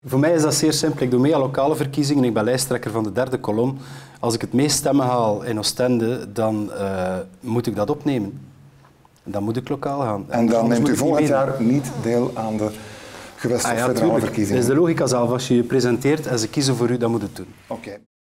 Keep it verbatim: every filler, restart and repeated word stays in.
Voor mij is dat zeer simpel. Ik doe mee aan lokale verkiezingen. Ik ben lijsttrekker van de derde kolom. Als ik het meest stemmen haal in Oostende, dan uh, moet ik dat opnemen. Dan moet ik lokaal gaan. En, en dan neemt u volgend jaar meedoen. niet deel aan de gewest- of ah, ja, federale tuurlijk. verkiezingen? Dat is de logica zelf. Als je je presenteert en ze kiezen voor u, dan moet je het doen. Oké. Okay.